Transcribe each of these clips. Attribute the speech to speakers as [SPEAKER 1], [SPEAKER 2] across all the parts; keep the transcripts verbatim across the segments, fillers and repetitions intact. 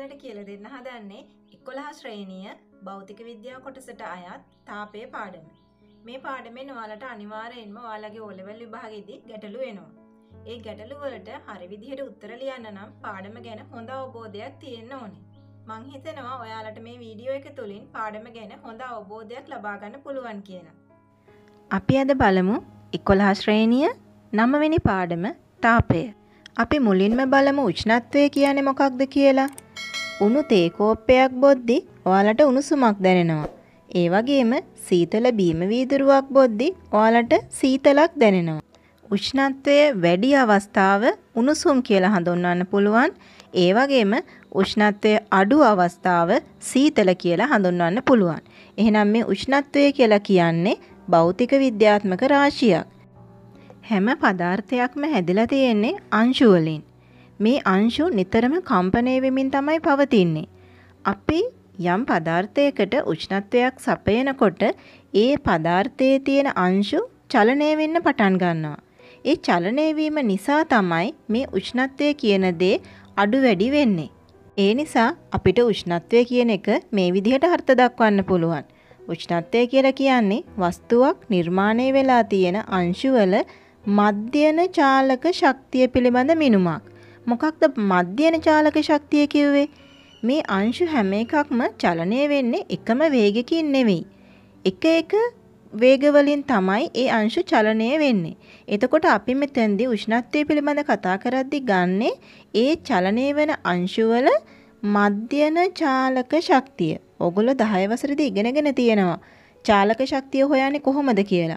[SPEAKER 1] ඔයාලට කියලා දෙන්න හදන්නේ එකොළහ ශ්‍රේණිය භෞතික විද්‍යාව කොටසට අයත් තාපයේ පාඩම. මේ පාඩමෙන් ඔයාලට අනිවාර්යයෙන්ම ඔයාලගේ O level විභාගෙදී ගැටලු එනවා. ඒ ගැටලු වලට හරි විදිහට උත්තර ලියන්න නම් පාඩම ගැන හොඳ අවබෝධයක් තියෙන්න ඕනේ. මං හිතනවා ඔයාලට මේ වීඩියෝ එක තුලින් පාඩම ගැන හොඳ අවබෝධයක් ලබා ගන්න පුළුවන් කියලා. අපි අද බලමු එකොළහ ශ්‍රේණිය නව වෙනි පාඩම තාපය. අපි මුලින්ම බලමු උෂ්ණත්වය කියන්නේ මොකක්ද කියලා. උණු තේ කෝප්පයක් බොද්දි ඔයාලට උණුසුමක් දැනෙනවා. ඒ වගේම සීතල බීම වීදුරුවක් බොද්දි ඔයාලට සීතලක් දැනෙනවා. උෂ්ණත්වය වැඩි අවස්ථාව උණුසුම් කියලා හඳුන්වන්න පුළුවන්. ඒ වගේම උෂ්ණත්වය අඩු අවස්ථාව සීතල කියලා හඳුන්වන්න පුළුවන්. එහෙනම් මේ උෂ්ණත්වය කියලා කියන්නේ භෞතික විද්‍යාත්මක රාශියක්. හැම පදාර්ථයක්ම හැදිලා තියෙන්නේ අංශු වලින්. මේ අංශු නිතරම කම්පණය වෙමින් තමයි පවතින්නේ. අපි යම් පදාර්ථයකට උෂ්ණත්වයක් සපයනකොට ඒ පදාර්ථයේ තියෙන අංශු චලනය වෙන්න පටන් ගන්නවා. ඒ චලනය වීම නිසා තමයි මේ උෂ්ණත්වය කියන දේ අඩු වැඩි වෙන්නේ. ඒ නිසා අපිට උෂ්ණත්වය කියන එක මේ විදිහට අර්ථ දක්වන්න පුළුවන්. උෂ්ණත්වය කියලා කියන්නේ වස්තුවක් නිර්මාණය වෙලා තියෙන අංශු වල මධ්‍යන චාලක ශක්තිය පිළිබඳ මිනුමක්. මොකක්ද මධ්‍යන චාලක ශක්තිය කිව්වේ? මේ අංශු හැම එකක්ම චලනය වෙන්නේ එකම වේගයකින් නෙවෙයි. එක එක වේග වලින් තමයි ඒ අංශු චලනය වෙන්නේ. එතකොට අපි මෙතෙන්දී උෂ්ණත්වය පිළිබඳ කතා කරද්දී ගන්නෙ ඒ චලනය වෙන අංශු වල මධ්‍යන චාලක ශක්තිය. ඔගොල්ලෝ දහය වසරේදී ඉගෙනගෙන තියෙනවා චාලක ශක්තිය හොයන්නේ කොහොමද කියලා.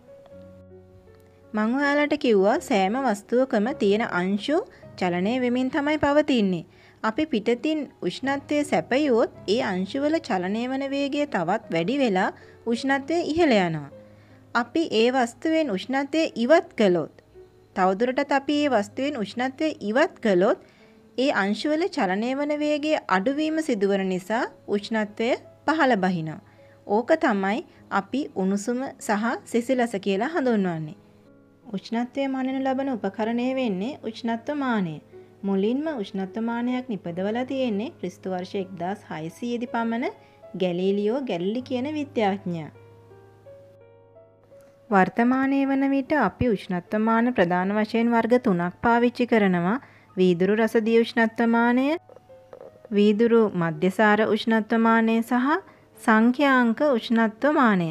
[SPEAKER 1] මම ඔයාලට කිව්වා සෑම වස්තුවකම තියෙන අංශු චලනය වෙමින් තමයි පවතින්නේ. අපි පිටතින් උෂ්ණත්වය සැපයුවොත් ඒ අංශු වල චලනය වන වේගය තවත් වැඩි වෙලා උෂ්ණත්වය ඉහළ යනවා. අපි ඒ වස්තුවෙන් උෂ්ණත්වය ඉවත් කළොත් තවදුරටත් අපි ඒ වස්තුවෙන් උෂ්ණත්වය ඉවත් කළොත් ඒ අංශු වල චලනය වන වේගයේ අඩුවීම සිදුවන නිසා උෂ්ණත්වය පහළ බහිනවා. ඕක තමයි අපි උණුසුම සහ සිසිලස කියලා හඳුන්වන්නේ. උෂ්ණත්වය මනිනු ලබන උපකරණය වෙන්නේ උෂ්ණත්ව මානය. මුලින්ම උෂ්ණත්ව මානයක් නිපදවලා තියෙන්නේ ක්‍රිස්තු වර්ෂ එක්දාස් හයසීය දී පමණ ගැලීලියෝ ගැලිලි කියන විද්‍යාඥයා. වර්තමානයේ වන විට අපි උෂ්ණත්ව මාන ප්‍රධාන වශයෙන් වර්ග තුනක් පාවිච්චි කරනවා. වීදුරු රසදිය උෂ්ණත්ව මානය, වීදුරු මධ්‍යසාර උෂ්ණත්ව මානය සහ සංඛ්‍යාංක උෂ්ණත්ව මානය.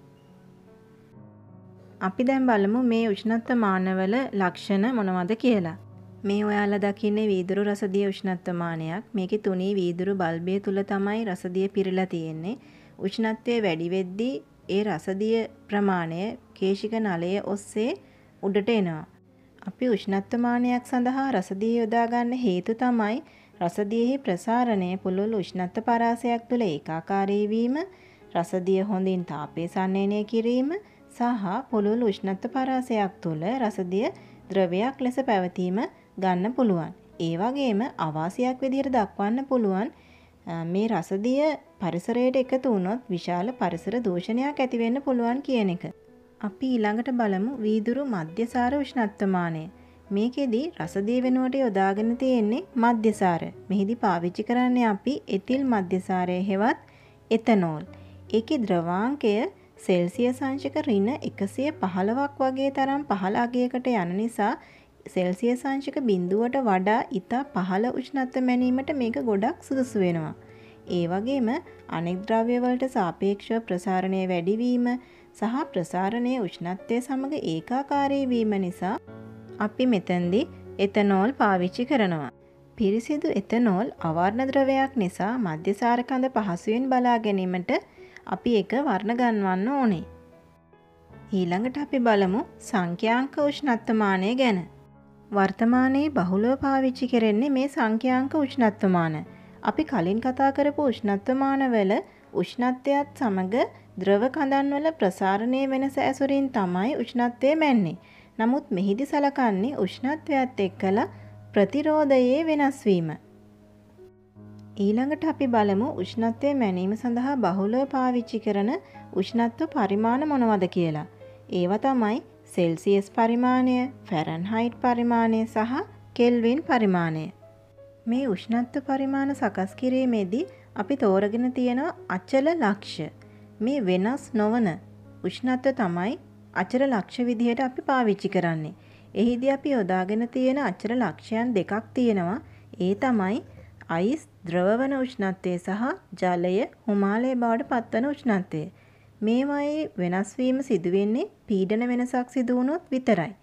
[SPEAKER 1] අපි දැන් බලමු මේ උෂ්ණත්ව මානවල ලක්ෂණ මොනවද කියලා. මේ ඔයාලා දකින්නේ වීදුරු රසදිය උෂ්ණත්ව මානයක්. මේකේ තුනී වීදුරු බල්බය තුල තමයි රසදිය පිරලා තියෙන්නේ. උෂ්ණත්වය වැඩි වෙද්දී ඒ රසදිය ප්‍රමාණය කේශික නලය ඔස්සේ උඩට එනවා. අපි උෂ්ණත්ව මානයක් සඳහා රසදිය යොදා ගන්න හේතු තමයි රසදියෙහි ප්‍රසාරණය පුළුල් උෂ්ණත්ව පරාසයක් තුළ ඒකාකාරී වීම, රසදිය හොඳින් තාපය සංනයනය කිරීම සහ පුළුල් උෂ්ණත්ව පරාසයක් තුළ රසදිය ද්‍රවයක් ලෙස පැවතීම ගන්න පුළුවන්. ඒ වගේම අවාසියක් විදිහට දක්වන්න පුළුවන් මේ රසදිය පරිසරයට එකතු වුණොත් විශාල පරිසර දූෂණයක් ඇති වෙන්න පුළුවන් කියන එක. අපි ඊළඟට බලමු වීදුරු මධ්‍යසාර උෂ්ණත්ව මානය. මේකෙදි රසදිය වෙනුවට යොදාගෙන තියෙන්නේ මධ්‍යසාර. මෙහිදී පාවිච්චි කරන්නේ අපි එතිල් මධ්‍යසාරය හෙවත් එතනෝල්. ඒකේ ද්‍රවාංකය සෙල්සියස් අංශක ඍණ එකසිය පහළොවක් වගේ තරම් පහළ අගයකට යන නිසා සෙල්සියස් අංශක බිඳුවට වඩා ඉතා පහළ උෂ්ණත්ව මැනීමට මේක ගොඩක් සුදුසු වෙනවා. ඒ වගේම අනෙක් ද්‍රව්‍ය වලට සාපේක්ෂව ප්‍රසාරණය වැඩිවීම සහ ප්‍රසාරණයේ උෂ්ණත්වය සමග ඒකාකාරී වීම නිසා අපි මෙතෙන්දී එතනෝල් පාවිච්චි කරනවා. පිරිසිදු එතනෝල් අවර්ණ ද්‍රවයක් නිසා මධ්‍යසාර කඳ පහසුවෙන් බලා ගැනීමට අපි එක වර්ණ ගන්වන්න ඕනේ. ඊළඟට අපි බලමු සංඛ්‍යාංක උෂ්ණත්ව මානය ගැන. වර්තමානයේ බහුලව පාවිච්චි කරන්නේ මේ සංඛ්‍යාංක උෂ්ණත්ව මාන. අපි කලින් කතා කරපු උෂ්ණත්ව මානවල උෂ්ණත්වයත් සමග ද්‍රව කඳන් වල ප්‍රසාරණයේ වෙනස ඇසුරින් තමයි උෂ්ණත්වය මැන්නේ. නමුත් මෙහිදී සලකන්නේ උෂ්ණත්වයත් එක්කලා ප්‍රතිරෝධයේ වෙනස් වීම. ඊළඟට අපි බලමු උෂ්ණත්වය මැනීම සඳහා බහුලව පාවිච්චි කරන උෂ්ණත්ව පරිමාණ මොනවද කියලා. ඒවා තමයි සෙල්සියස් පරිමාණය, ෆැරන්හයිට් පරිමාණය සහ කෙල්වින් පරිමාණය. මේ උෂ්ණත්ව පරිමාණ සකස් කිරීමේදී අපි තෝරගෙන තියෙනවා අචල ලක්ෂ්‍ය. මේ වෙනස් නොවන උෂ්ණත්ව තමයි අචල ලක්ෂ්‍ය විදිහට අපි පාවිච්චි කරන්නේ. එහිදී අපි යොදාගෙන තියෙන අචල ලක්ෂයන් දෙකක් තියෙනවා. ඒ තමයි අයිස් ද්‍රවවන උෂ්ණත්වය සහ ජලය හිමාලය බවට පත්වන උෂ්ණත්වය. මේවායේ වෙනස් වීම සිදු වෙන්නේ පීඩන වෙනසක් සිදු වුණොත් විතරයි.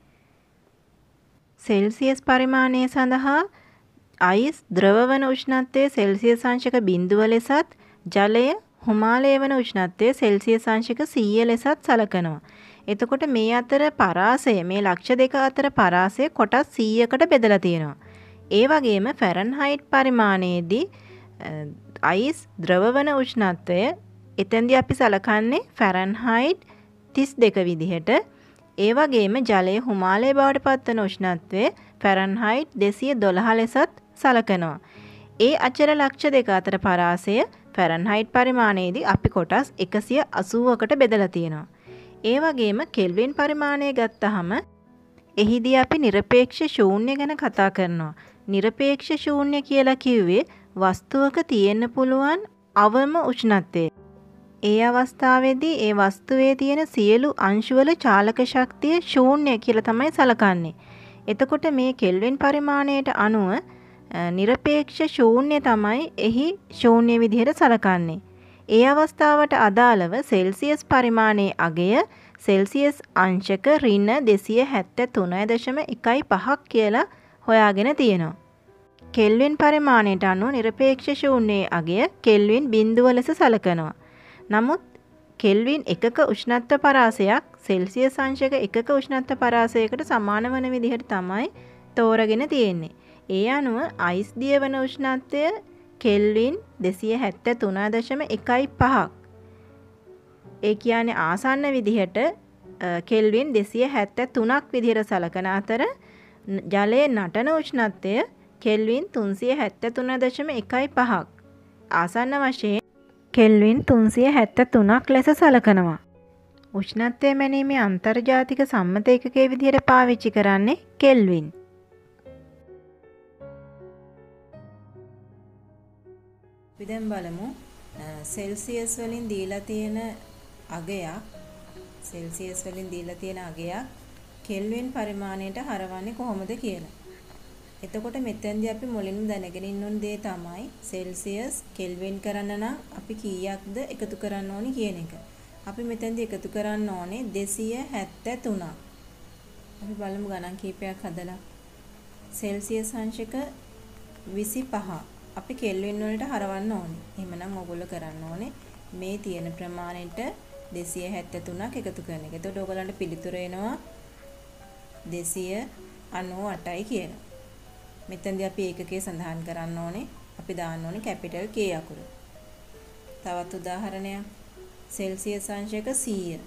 [SPEAKER 1] සෙල්සියස් පරිමාණය සඳහා අයිස් ද්‍රවවන උෂ්ණත්වය සෙල්සියස් අංශක බිංදුව ලෙසත් ජලය හිමාලය වන උෂ්ණත්වය සෙල්සියස් අංශක සීය ලෙසත් සලකනවා. එතකොට මේ අතර පරාසය මේ ලක්ෂ්‍ය දෙක අතර පරාසය කොටස් සීයකට බෙදලා තියෙනවා. ඒ වගේම ෆැරන්හයිට් පරිමාණයේදී අයිස් ද්‍රවවන උෂ්ණත්වය එතෙන්දී අපි සලකන්නේ ෆැරන්හයිට් තිස් දෙක විදිහට. ඒ වගේම ජලය හිමාලය බවට පත්වන උෂ්ණත්වය ෆැරන්හයිට් දෙසිය දොළහ ලෙසත් සලකනවා. ඒ අචල ලක්ෂ්‍ය දෙක අතර පරාසය ෆැරන්හයිට් පරිමාණයේදී අපි කොටස් එකසිය අසූවකට බෙදලා තියෙනවා. ඒ වගේම කෙල්වින් පරිමාණය ගත්තහම එහිදී අපි නිරපේක්ෂ ශූන්‍ය ගැන කතා කරනවා. නිරපේක්ෂ ශූන්‍ය කියලා කිව්වේ වස්තුවක තියෙන්න පුළුවන් අවම උෂ්ණත්වය. ඒ අවස්ථාවේදී ඒ වස්තුවේ තියෙන සියලු අංශවල චාලක ශක්තිය ශූන්‍ය කියලා තමයි සලකන්නේ. එතකොට මේ කෙල්වින් පරිමාණයට අනුව නිරපේක්ෂ ශූන්‍ය තමයි එහි ශූන්‍ය විදිහට සලකන්නේ. ඒ අවස්ථාවට අදාළව සෙල්සියස් පරිමාණයේ අගය සෙල්සියස් අංශක ඍණ දෙසිය හැත්තෑ තුනයි දශම එකයි පහක් කියලා හොයාගෙන තියෙනවා. කෙල්වින් පරිමාණයට අනුව නිරපේක්ෂ ශූන්‍යයේ අගය කෙල්වින් බිංදුව ලෙස සලකනවා. නමුත් කෙල්වින් එකක උෂ්ණත්ව පරාසයක් සෙල්සියස් අංශක එකක උෂ්ණත්ව පරාසයකට සමාන වන විදිහට තමයි තෝරගෙන තියෙන්නේ. ඒ අනුව අයිස් දිය වන උෂ්ණත්වය කෙල්වින් දෙසිය හැත්තෑ තුනයි දශම එකයි පහක්. ඒ කියන්නේ ආසන්න විදිහට කෙල්වින් දෙසිය හැත්තෑ තුනක් විදිහට සලකන අතර ජලයේ නටන උෂ්ණත්වය කෙල්වින් තුන්සිය හැත්තෑ තුන දශම එකයි පහක්. ආසන්න වශයෙන් කෙල්වින් තුන්සිය හැත්තෑ තුනක් ලෙස සලකනවා. උෂ්ණත්වය මැනීමේ අන්තර්ජාතික සම්මත ඒකකයේ විදිහට පාවිච්චි කරන්නේ කෙල්වින්. අපි දැන් බලමු සෙල්සියස් වලින් දීලා තියෙන අගයක් සෙල්සියස් වලින් දීලා තියෙන අගයක් කෙල්වින් පරිමාණයට හරවන්නේ කොහොමද කියලා. එතකොට මෙතෙන්දී අපි මුලින්ම දැනගෙන ඉන්න ඕන දේ තමයි සෙල්සියස් කෙල්වින් කරන්න නම් අපි කීයක්ද එකතු කරන්න ඕනි කියන එක. අපි මෙතෙන්දී එකතු කරන්න ඕනේ දෙසිය හැත්තෑ තුනක්. අපි බලමු ගණන් කීපයක් හදලා. සෙල්සියස් අංශක විසිපහ අපි කෙල්වින් වලට හරවන්න ඕනේ. එහෙමනම් ඕගොල්ලෝ කරන්න ඕනේ මේ තියෙන ප්‍රමාණයට දෙසිය හැත්තෑ තුනක් එකතු කරන එක. එතකොට ඕගොල්ලන්ට පිළිතුර එනවා දෙසිය අනූ අටයි කියලා. මෙතෙන්දී අපි ඒකකයේ සඳහන් කරන්න ඕනේ. අපි දාන්න ඕනේ කැපිටල් K අකුර. තවත් උදාහරණයක්. සෙල්සියස් අංශක සීය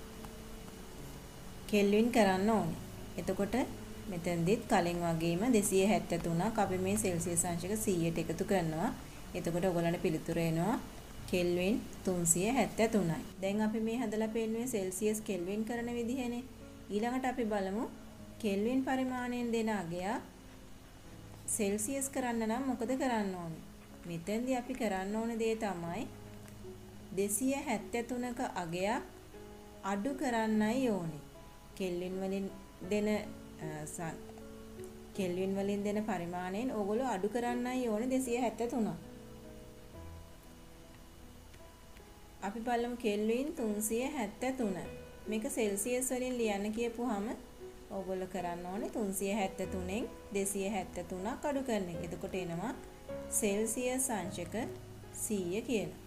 [SPEAKER 1] කෙල්වින් කරන්න ඕනේ. එතකොට මෙතෙන්දිත් කලින් වගේම දෙසිය හැත්තෑ තුනක් අපි මේ සෙල්සියස් අංශක සීයට එකතු කරනවා. එතකොට ඔයගොල්ලන්ට පිළිතුර එනවා කෙල්වින් තුන්සිය හැත්තෑ තුනයි. දැන් අපි මේ හදලා පෙන්නුවේ සෙල්සියස් කෙල්වින් කරන විදිහනේ. ඊළඟට අපි බලමු කෙල්වින් පරිමාණයෙන් දෙන අගයක් සෙල්සියස් කරන්න නම් මොකද කරන්න ඕනේ? මෙතෙන්දී අපි කරන්න ඕන දේ තමයි දෙසිය හැත්තෑ තුනක අගයක් අඩු කරන්නයි ඕනේ. කෙල්වින් වලින් දෙන කෙල්වින් වලින් දෙන පරිමාණයෙන් ඕගොල්ලෝ අඩු කරන්නයි ඕනේ දෙසිය හැත්තෑ තුනක්. අපි බලමු කෙල්වින් තුන්සිය හැත්තෑ තුන. මේක සෙල්සියස් වලින් ලියන්න කියපුවාම ඕගොල්ලෝ කරන්න ඕනේ තුන්සිය හැත්තෑ තුනෙන් දෙසිය හැත්තෑ තුනක් අඩු කරන එක. එතකොට එනවා සෙල්සියස් අංශක සීය කියලා.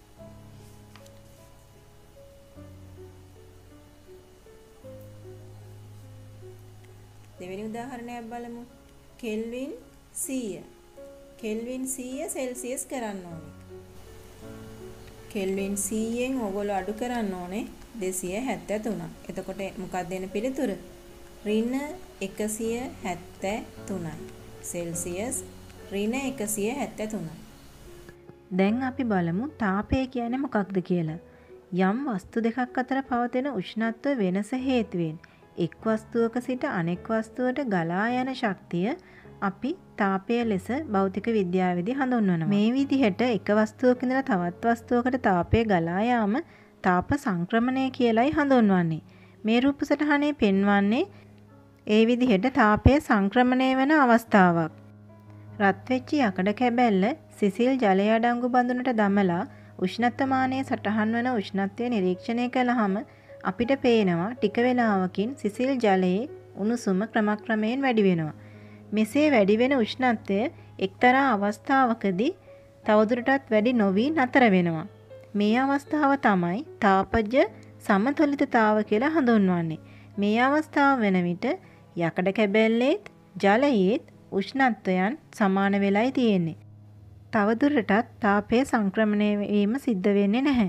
[SPEAKER 1] දෙවෙනි උදාහරණයක් බලමු. කෙල්වින් සීය. කෙල්වින් සීය සෙල්සියස් කරන්න ඕනේ. කෙල්වින් සීයෙන් ඕගොල්ලෝ අඩු කරන්න ඕනේ දෙසිය හැත්තෑ තුනක්. එතකොට මොකක්ද එන පිළිතුර? ඍණ එකසිය හැත්තෑ තුනයි. සෙල්සියස් ඍණ එකසිය හැත්තෑ තුනයි. දැන් අපි බලමු තාපය කියන්නේ මොකක්ද කියලා. යම් වස්තු දෙකක් අතර පවතින උෂ්ණත්ව වෙනස හේතුවෙන් එක් වස්තුවක සිට අනෙක් වස්තුවට ගලා යන ශක්තිය අපි තාපය ලෙස භෞතික විද්‍යාවේදී හඳුන්වනවා. මේ විදිහට එක වස්තුවක ඉඳලා තවත් වස්තුවකට තාපය ගලා යාම තාප සංක්‍රමණය කියලායි හඳුන්වන්නේ. මේ රූප සටහනේ පෙන්වන්නේ ඒ විදිහට තාපය සංක්‍රමණය වෙන අවස්ථාවක්. රත් වෙච්ච යකඩ කැබැල්ල සිසිල් ජලය අඩංගු බඳුනට දමලා උෂ්ණත්වමානය සටහන් වන උෂ්ණත්වය නිරීක්ෂණය කළාම අපිට පේනවා ටික වේලාවකින් සිසිල් ජලයේ උණුසුම ක්‍රමක්‍රමයෙන් වැඩි වෙනවා. මෙසේ වැඩි වෙන උෂ්ණත්වය එක්තරා අවස්ථාවකදී තවදුරටත් වැඩි නොවි නතර වෙනවා. මේ අවස්ථාව තමයි තාපජ සමතුලිතතාව කියලා හඳුන්වන්නේ. මේ අවස්ථාව වෙන විට යකඩ කැබැල්ලේත් ජලයේත් උෂ්ණත්වයන් සමාන වෙලයි තියෙන්නේ. තවදුරටත් තාපය සංක්‍රමණය වීම සිද්ධ වෙන්නේ නැහැ.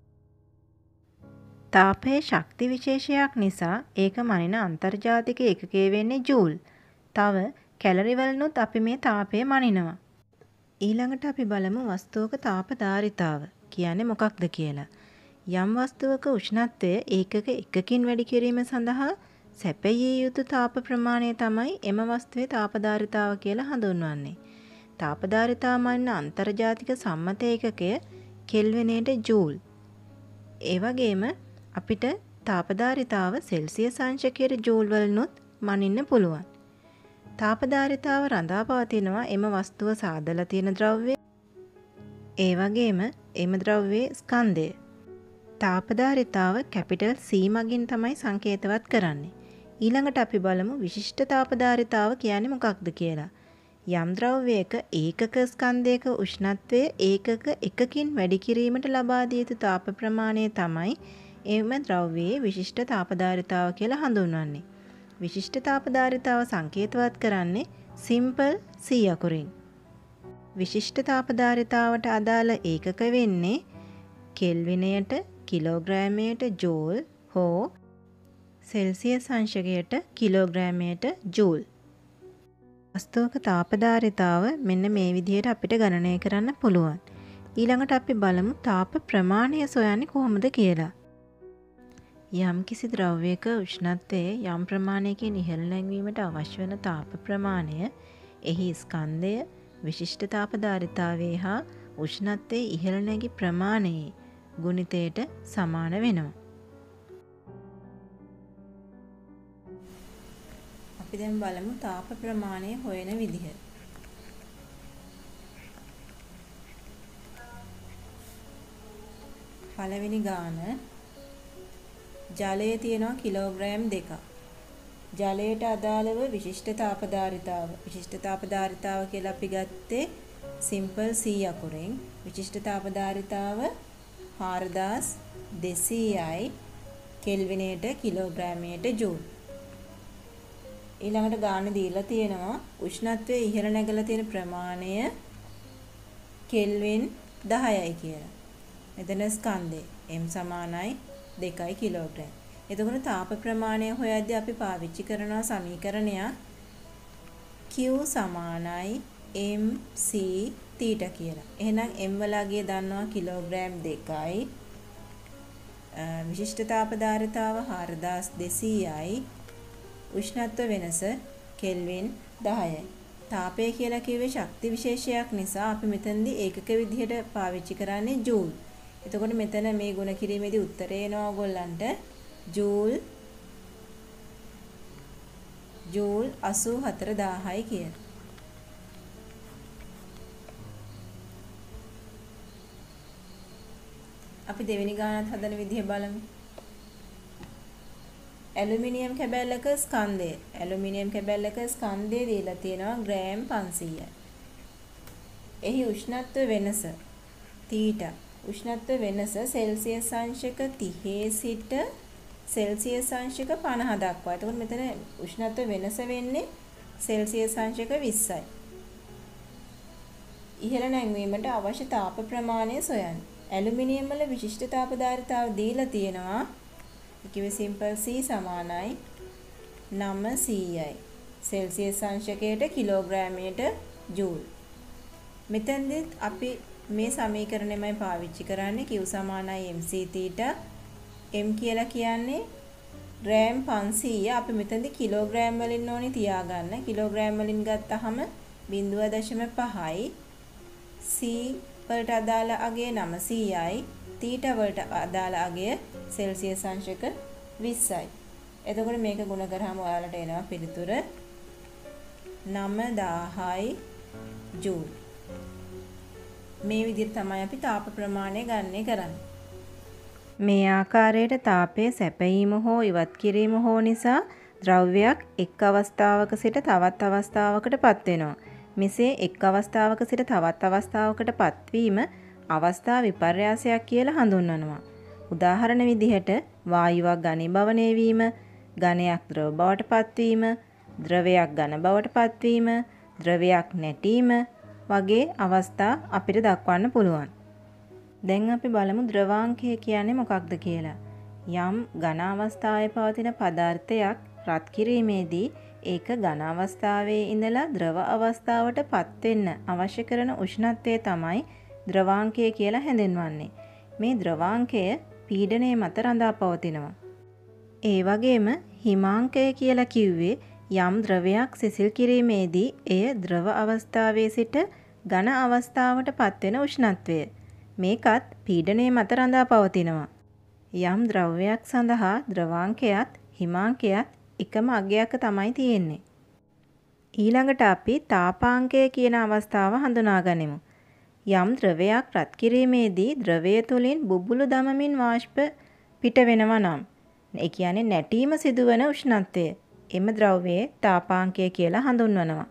[SPEAKER 1] තාපයේ ශක්ති විශේෂයක් නිසා ඒක මනින අන්තර්ජාතික ඒකකය වෙන්නේ ජූල්. තව කැලරි වලිනුත් අපි මේ තාපය මනිනවා. ඊළඟට අපි බලමු වස්තුවක තාපධාරිතාව කියන්නේ මොකක්ද කියලා. යම් වස්තුවක උෂ්ණත්වය ඒකක එකකින් වැඩි කිරීම සඳහා සැපයිය යුතු තාප ප්‍රමාණය තමයි එම වස්තුවේ තාපධාරිතාව කියලා හඳුන්වන්නේ. තාපධාරිතාව මනින අන්තර්ජාතික සම්මත ඒකකය කෙල්විනේට ජූල්. ඒ වගේම අපිට තාපධාරිතාව සෙල්සියස් අංශකයට ජූල් වලිනුත් මනින්න පුළුවන්. තාපධාරිතාව රඳා පවතිනවා එම වස්තුව සාදලා තියෙන ද්‍රව්‍ය. ඒ වගේම එම ද්‍රව්‍යයේ ස්කන්ධය. තාපධාරිතාව කැපිටල් C මගින් තමයි සංකේතවත් කරන්නේ. ඊළඟට අපි බලමු විශිෂ්ට තාපධාරිතාව කියන්නේ මොකක්ද කියලා. යම් ද්‍රව්‍යයක ඒකක ස්කන්ධයක උෂ්ණත්වය ඒකක එකකින් වැඩි කිරීමට ලබා දිය යුතු තාප ප්‍රමාණය තමයි එම ද්‍රව්‍යයේ විශිෂ්ට තාපධාරිතාව කියලා හඳුන්වන්නේ. විශිෂ්ට තාපධාරිතාව සංකේතවත් කරන්නේ සිම්පල් C අකුරින්. විශිෂ්ට තාපධාරිතාවට අදාළ ඒකක වෙන්නේ කෙල්විනයට, කිලෝග්‍රෑමයට ජූල් හෝ සෙල්සියස් අංශකයට කිලෝග්‍රෑමයට ජූල්. වස්තුවක තාපධාරිතාව මෙන්න මේ විදිහට අපිට ගණනය කරන්න පුළුවන්. ඊළඟට අපි බලමු තාප ප්‍රමාණය සොයන්නේ කොහොමද කියලා. යම් කිසි ද්‍රව්‍යයක උෂ්ණත්වයේ යම් ප්‍රමාණයකින් ඉහළ නැංවීමට අවශ්‍ය වන තාප ප්‍රමාණය එහි ස්කන්ධය විශිෂ්ට තාපධාරිතාවයේ හා උෂ්ණත්වයේ ඉහළ නැගි ප්‍රමාණයේ ගුණිතයට සමාන වෙනවා. අපි දැන් බලමු තාප ප්‍රමාණය හොයන විදිහ. පළවෙනි ගාන ජලයේ තියෙනවා කිලෝග්‍රෑම් දෙකක්. ජලයට අදාළව විශිෂ්ට තාපධාරිතාව. විශිෂ්ට තාපධාරිතාව කියලා අපි ගත්තේ සිම්පල් C අකුරෙන්. විශිෂ්ට තාපධාරිතාව හාරදාස් දෙසීයයි කෙල්විනයට කිලෝග්‍රෑමයට ජූල්. ඊළඟට ගාන දීලා තියෙනවා උෂ්ණත්වයේ ඉහළ නැගලා තියෙන ප්‍රමාණය කෙල්වින් දහයයි කියලා. මෙතන ස්කන්ධය M සමානයි දෙකයි කිලෝග්‍රෑම්. එතකොට තාප ප්‍රමාණය හොයද්දී අපි පාවිච්චි කරනවා සමීකරණයක් Q සමානයි mc තීටා කියලා. එහෙනම් m වලගේ දන්නවා කිලෝග්‍රෑම් දෙකයි. විශිෂ්ට තාපධාරිතාව හාරදාස් දෙසීයයි. උෂ්ණත්ව වෙනස කෙල්වින් දහයයි. තාපය කියලා කිව්වේ ශක්ති විශේෂයක් නිසා අපි මෙතනදී ඒකක විදිහට පාවිච්චි කරන්නේ ජූල්. එතකොට මෙතන මේ ගුණ කිරීමේදී උත්තරේ එනවා ඔයගොල්ලන්ට ජූල් ජූල් අසූ හතර දාහයි කියලා. අපි දෙවෙනි ගානත් හදන විදිහ බලමු. ඇලුමිනියම් කැබැල්ලක ස්කන්ධය. ඇලුමිනියම් කැබැල්ලක ස්කන්ධය දීලා තියෙනවා ග්‍රෑම් පන්සීයයි. එහි උෂ්ණත්ව වෙනස තීටා. උෂ්ණත්ව වෙනස සෙල්සියස් අංශක තිහේ සිට සෙල්සියස් අංශක පනහ දක්වා. එතකොට මෙතන උෂ්ණත්ව වෙනස වෙන්නේ සෙල්සියස් අංශක විස්සයි. ඉහළ නැංවීමට අවශ්‍ය තාප ප්‍රමාණය සොයන්න. ඇලුමිනියම් වල විශිෂ්ට තාපධාරිතාව දීලා තියෙනවා. කිව්වේ සිම්පල් C සමානයි නවසීයයි. සෙල්සියස් අංශකයට කිලෝග්‍රෑමයට ජූල්. මෙතෙන්දී අපි මේ සමීකරණයමයි පාවිච්චි කරන්නේ Q සමානයි mc තීටා. m කියලා කියන්නේ ග්‍රෑම් පන්සීය අපි මෙතනදී කිලෝග්‍රෑම් වලින් ඕනි තියාගන්න. කිලෝග්‍රෑම් වලින් ගත්තහම බිංදුව දශම පහයි. C වලට අදාළ අගය නවසීයයි. තීටා වලට අදාළ අගය සෙල්සියස් අංශක විස්සයි. එතකොට මේක ගුණ කරාම ඔයාලට එනවා පිළිතුර නවදාහයි ජූල්. මේ විදිහට තමයි අපි තාප ප්‍රමාණය ගණනය කරන්නේ. මේ ආකාරයට තාපය සැපයීම හෝ ඉවත් කිරීම හෝ නිසා ද්‍රව්‍යයක් එක් අවස්ථාවක සිට තවත් අවස්ථාවකට පත් වෙනවා. මෙසේ එක් අවස්ථාවක සිට තවත් අවස්ථාවකට පත්වීම අවස්ථා විපර්යාසයක් කියලා හඳුන්වනවා. උදාහරණ විදිහට වායුවක් ඝනීභවනය වීම, ඝනයක් ද්‍රව බවට පත්වීම, ද්‍රවයක් ඝන බවට පත්වීම, ද්‍රවයක් නැටීම වගේ අවස්ථා අපිට දක්වන්න පුළුවන්. දැන් අපි බලමු ද්‍රවාංකය කියන්නේ මොකක්ද කියලා. යම් ඝන අවස්ථාවේ පවතින පදාර්ථයක් රත් කිරීමේදී ඒක ඝන අවස්ථාවේ ඉඳලා ද්‍රව අවස්ථාවට පත් වෙන්න අවශ්‍ය කරන උෂ්ණත්වය තමයි ද්‍රවාංකය කියලා හැඳින්වන්නේ. මේ ද්‍රවාංකය පීඩනය මත රඳා පවතිනවා. ඒ වගේම හිමාංකය කියලා කිව්වේ යම් ද්‍රවයක් සිසිල් කිරීමේදී එය ද්‍රව අවස්ථාවේ සිට ඝන අවස්ථාවට පත් වෙන උෂ්ණත්වය. මේකත් පීඩනය මත රඳා පවතිනවා. යම් ද්‍රව්‍යයක් සඳහා ද්‍රවාංකයත් හිමාංකයත් එකම අගයක තමයි තියෙන්නේ. ඊළඟට අපි තාපාංකය කියන අවස්ථාව හඳුනා ගනිමු. යම් ද්‍රවයක් රත් කිරීමේදී ද්‍රවය තුළින් බුබුලු දමමින් වාෂ්ප පිට වෙනවා නම්, ඒ කියන්නේ නැටීම සිදුවන උෂ්ණත්වය, එම ද්‍රව්‍යයේ තාපාංකය කියලා හඳුන්වනවා.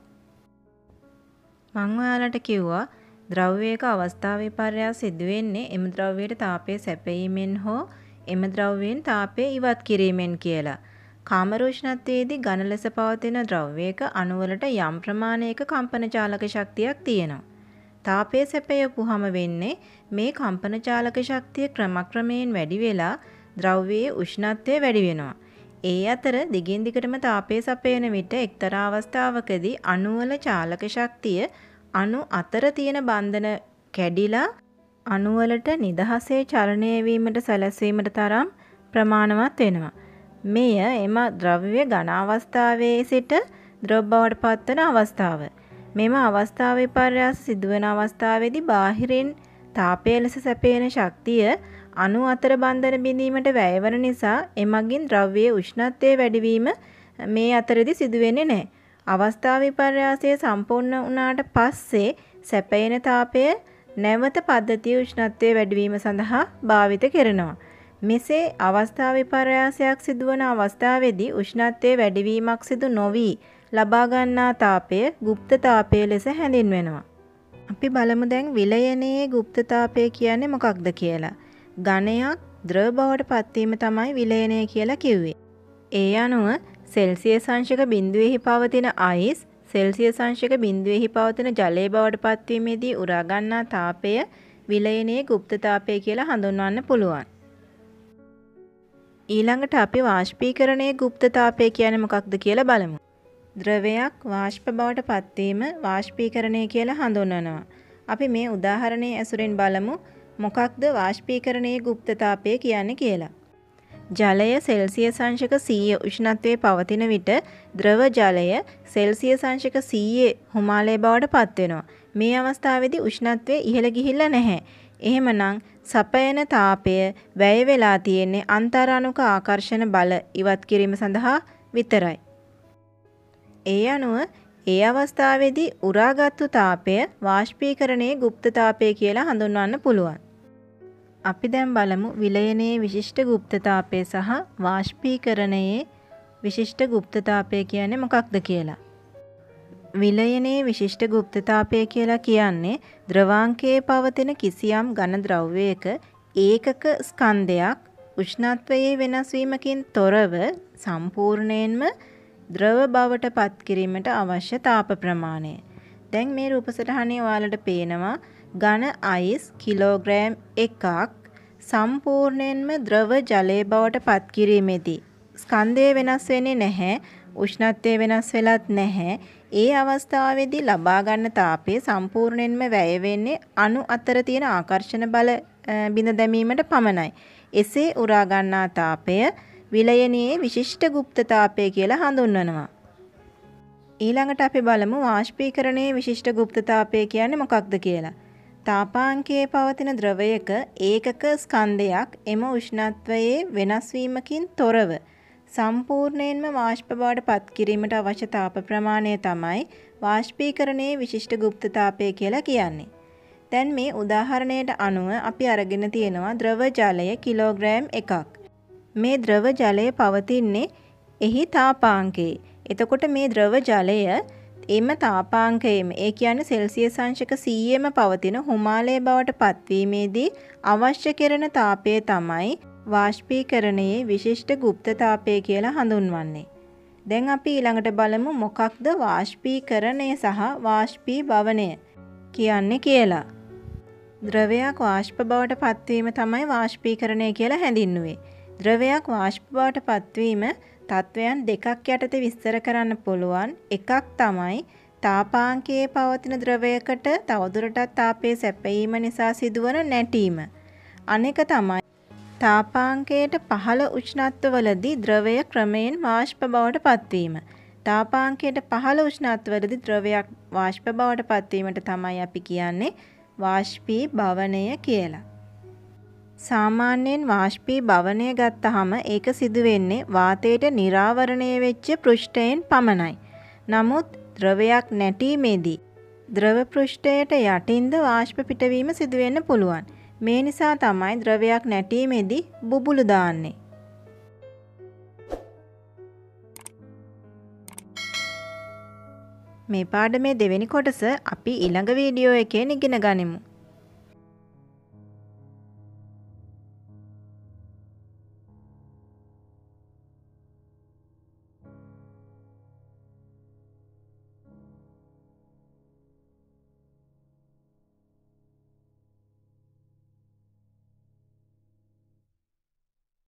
[SPEAKER 1] මම ඔයාලට කිව්වා ද්‍රව්‍යයක අවස්ථා විපර්යාස සිදු වෙන්නේ එම ද්‍රව්‍යයට තාපය සැපයීමෙන් හෝ එම ද්‍රව්‍යයෙන් තාපය ඉවත් කිරීමෙන් කියලා. කාමර උෂ්ණත්වයේදී ඝන ලෙස පවතින ද්‍රව්‍යයක අණු වලට යම් ප්‍රමාණයක කම්පන චාලක ශක්තියක් තියෙනවා. තාපය සැපයපුවහම වෙන්නේ මේ කම්පන චාලක ශක්තිය ක්‍රමක්‍රමයෙන් වැඩි වෙලා ද්‍රව්‍යයේ උෂ්ණත්වය වැඩි වෙනවා. ඒ අතර දිගින් දිගටම තාපය සපයන විට එක්තරා අවස්ථාවකදී අණු වල චාලක ශක්තිය අණු අතර තියෙන බන්ධන කැඩිලා අණු වලට නිදහසේ චලනය වීමට සැලැස්වීමට තරම් ප්‍රමාණවත් වෙනවා. මෙය එම ද්‍රව්‍ය ඝන අවස්ථාවේ සිට ද්‍රව බවට පත්වන අවස්ථාව. මෙම අවස්ථාව විපර්යාස සිදුවන අවස්ථාවේදී බාහිරින් තාපය ලෙස සැපයන ශක්තිය අණු අතර බන්ධන බිඳීමට වැය වන නිසා එමගින් ද්‍රව්‍යයේ උෂ්ණත්වය වැඩිවීම මේ අතරදී සිදු වෙන්නේ නැහැ. අවස්ථා විපර්යාසය සම්පූර්ණ වුණාට පස්සේ සැපයන තාපය නැවත පද්ධතිය උෂ්ණත්වය වැඩිවීම සඳහා භාවිත කරනවා. මෙසේ අවස්ථා විපර්යාසයක් සිදුවන අවස්ථාවේදී උෂ්ණත්වය වැඩිවීමක් සිදු නොවි ලබා ගන්නා තාපය গুপ্ত තාපය ලෙස හැඳින්වෙනවා. අපි බලමු දැන් විලයනයේ গুপ্ত තාපය කියන්නේ මොකක්ද කියලා. ඝනයක් ද්‍රව බවට පත්වීම තමයි විලයනය කියලා කිව්වේ. ඒ අනුව සෙල්සියස් අංශක බිඳුවේහි පවතින අයිස් සෙල්සියස් අංශක බිඳුවේහි පවතින ජලය බවට පත්වීමේදී උරා ගන්නා තාපය විලයනයේ গুপ্ত තාපය කියලා හඳුන්වන්න පුළුවන්. ඊළඟට අපි වාෂ්පීකරණයේ গুপ্ত තාපය කියන්නේ මොකක්ද කියලා බලමු. ද්‍රවයක් වාෂ්ප බවට පත්වීම වාෂ්පීකරණය කියලා හඳුන්වනවා. අපි මේ උදාහරණයේ ඇසුරෙන් බලමු මොකක්ද වාෂ්පීකරණයේ গুপ্ত තාපය කියන්නේ කියලා. ජලය සෙල්සියස් අංශක සීය උෂ්ණත්වයේ පවතින විට ද්‍රව ජලය සෙල්සියස් අංශක සීය හිමාලය බවට පත් වෙනවා. මේ අවස්ථාවේදී උෂ්ණත්වය ඉහළ ගිහිල්ලා නැහැ. එහෙමනම් සපයන තාපය වැය වෙලා තියෙන්නේ අන්තරාණුක ආකර්ෂණ බල ඉවත් කිරීම සඳහා විතරයි. ඒ අනුව ඒ අවස්ථාවේදී උරාගත්තු තාපය වාෂ්පීකරණයේ গুপ্ত තාපය කියලා හඳුන්වන්න පුළුවන්. අපි දැන් බලමු විලයනයේ විශිෂ්ට গুপ্ত තාපය සහ වාෂ්පීකරණයේ විශිෂ්ට গুপ্ত තාපය කියන්නේ මොකක්ද කියලා. විලයනයේ විශිෂ්ට গুপ্ত තාපය කියලා කියන්නේ ද්‍රවාංකයේ පවතින කිසියම් ඝන ද්‍රව්‍යයක ඒකක ස්කන්ධයක් උෂ්ණත්වයේ වෙනස් වීමකින් තොරව සම්පූර්ණයෙන්ම ද්‍රව බවට පත් කිරීමට අවශ්‍ය තාප ප්‍රමාණය. දැන් මේ රූපසටහනේ ඔයාලට පේනවා ඝන අයිස් කිලෝග්‍රෑම් එකක් සම්පූර්ණයෙන්ම ද්‍රව ජලය බවට පත් කිරීමේදී ස්කන්ධය වෙනස් වෙන්නේ නැහැ, උෂ්ණත්වය වෙනස් වෙලත් නැහැ. ඒ අවස්ථාවේදී ලබා ගන්න තාපය සම්පූර්ණයෙන්ම වැය වෙන්නේ අණු අතර තියෙන ආකර්ෂණ බල බිඳ දැමීමට පමණයි. එසේ උරා ගන්නා තාපය විලයනයේ විශිෂ්ට ගුප්තතාපය කියලා හඳුන්වනවා. ඊළඟට අපි බලමු වාෂ්පීකරණයේ විශිෂ්ට ගුප්තතාපය කියන්නේ මොකක්ද කියලා. තාපාංකයේ පවතින ද්‍රවයක ඒකක ස්කන්ධයක් එම උෂ්ණත්වයේ වෙනස් වීමකින් තොරව සම්පූර්ණයෙන්ම වාෂ්ප බවට පත් කිරීමට අවශ්‍ය තාප ප්‍රමාණය තමයි වාෂ්පීකරණයේ විශිෂ්ට ගුප්තතාපය කියලා කියන්නේ. දැන් මේ උදාහරණයට අනුව අපි අරගෙන තියෙනවා ද්‍රව ජලය කිලෝග්‍රෑම් එකක්. මේ ද්‍රව ජලය පවතින්නේ එහි තාපාංකයේ. එතකොට මේ ද්‍රව ජලය එම තාපාංකයේම ඒ කියන්නේ සෙල්සියස් අංශක සීයේම පවතින හිමාලය බවට පත්වීමේදී අවශ්‍ය කෙරෙන තාපය තමයි වාෂ්පීකරණයේ විශිෂ්ට ගුප්තතාපය කියලා හඳුන්වන්නේ. දැන් අපි ඊළඟට බලමු මොකක්ද වාෂ්පීකරණය සහ වාෂ්පීභවනය කියන්නේ කියලා. ද්‍රවයක් වාෂ්ප බවට පත්වීම තමයි වාෂ්පීකරණය කියලා හැඳින්වුවේ. ද්‍රවයක් වාෂ්ප බවට පත්වීම තත්වයන් දෙකක් යටතේ විස්තර කරන්න පුළුවන්. එකක් තමයි තාපාංකයේ පවතින ද්‍රවයකට තවදුරටත් තාපය සැපයීම නිසා සිදුවන නැටීම. අනෙක තමයි තාපාංකයට පහළ උෂ්ණත්වවලදී ද්‍රවය ක්‍රමයෙන් වාෂ්ප බවට පත්වීම. තාපාංකයට පහළ උෂ්ණත්වවලදී ද්‍රවයක් වාෂ්ප බවට පත්වීමට තමයි අපි කියන්නේ වාෂ්පීභවනය කියලා. සාමාන්‍යයෙන් වාෂ්පීභවනය ගත්තහම ඒක සිදු වෙන්නේ වාතයට නිරාවරණය වෙච්ච පෘෂ්ඨයෙන් පමණයි. නමුත් ද්‍රවයක් නැටීමේදී ද්‍රව පෘෂ්ඨයට යටින්ද වාෂ්ප පිටවීම සිදු වෙන්න පුළුවන්. මේ නිසා තමයි ද්‍රවයක් නැටීමේදී බුබුලු දාන්නේ. මේ පාඩමේ දෙවෙනි කොටස අපි ඊළඟ වීඩියෝ එකේ ඉගෙන ගනිමු.